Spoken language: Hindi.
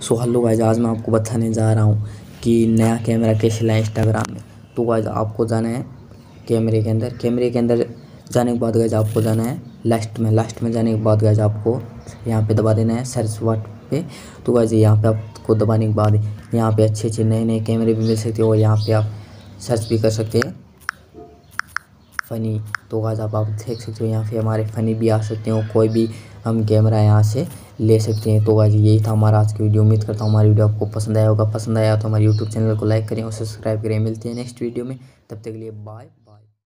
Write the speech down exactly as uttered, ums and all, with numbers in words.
सो हेलो गाइस, आज मैं आपको बताने जा रहा हूँ कि नया कैमरा कैसे लाएं इंस्टाग्राम में। तो गाइस आपको जाना है कैमरे के अंदर। कैमरे के अंदर जाने के बाद गाइस आपको जाना है लास्ट में। लास्ट में जाने के बाद गाइस आपको यहाँ पे दबा देना है सर्च वर्ड पे। तो गाइस यहाँ पे आपको दबाने के बाद यहाँ पे अच्छे अच्छे नए नए कैमरे भी मिल सकते हैं और यहाँ पे आप सर्च भी कर सकते हैं फ़नी। तो गाइस आप आप देख सकते हो यहाँ पे हमारे फ़नी भी आ सकते हैं और कोई भी हम कैमरा यहाँ से ले सकते हैं। तो गाइस यही था हमारा आज की वीडियो। उम्मीद करता हूँ हमारी वीडियो आपको पसंद आया होगा। पसंद आया तो हमारे यूट्यूब चैनल को लाइक करें और सब्सक्राइब करें। मिलते हैं नेक्स्ट वीडियो में, तब तक के लिए बाय।